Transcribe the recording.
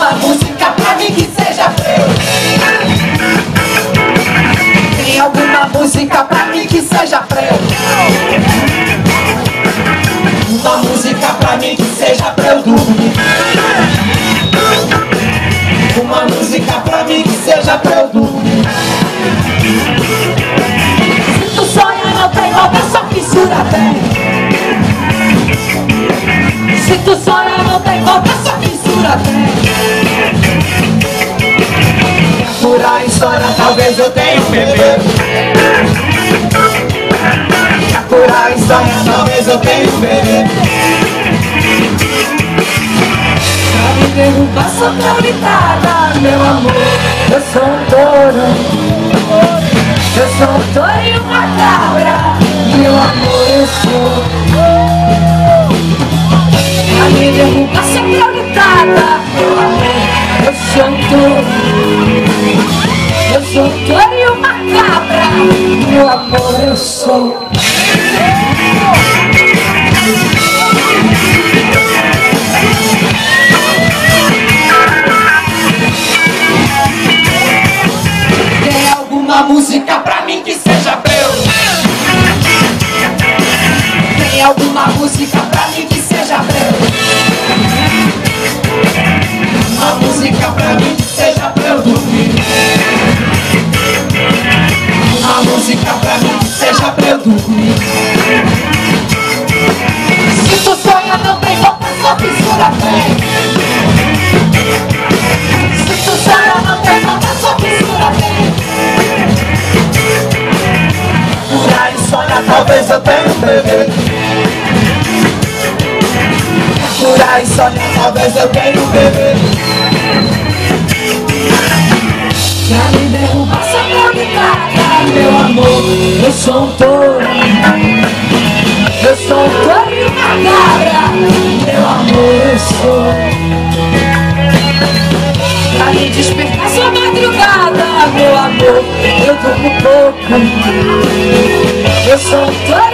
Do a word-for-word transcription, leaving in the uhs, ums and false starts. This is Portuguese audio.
alguma música pra mim que seja pra eu? Tem alguma música pra mim que seja pra eu? Uma música pra mim que seja pra eu dormir. Uma música pra mim que seja pra eu dormir. Se tu sonha não tem volta, só fissura tem. Se tu sonha não tem volta, só fissura tem. Por aí sonha, talvez eu tenha um bebê. Por aí sonha, talvez eu tenha um bebê. Pra me derrubar só pra gritada, meu amor, eu sou um touro. Eu sou um touro e uma cabra, meu amor, eu sou. Pra me derrubar só pra gritada, meu amor, eu sou um touro. Eu sou um touro e uma cabra, meu amor, eu sou. Tem alguma música pra mim que seja pra eu? Tem alguma música pra mim que seja pra eu? Uma música pra mim que seja pra eu dormir. Uma música pra mim que seja pra eu dormir. Se tu sonha não tem volta, só fissura tem. Se tu sonha não tem volta, só fissura tem. Por aí sonha, talvez eu tenha um bebê. Por aí sonha, talvez eu tenha um bebê. Pra me derrubar só pra me tratar, meu amor, eu sou um touro. Eu sou um touro e uma cabra, meu amor, eu sou. Pra me despertar só madrugada, meu amor, eu durmo pouco. Eu sou um touro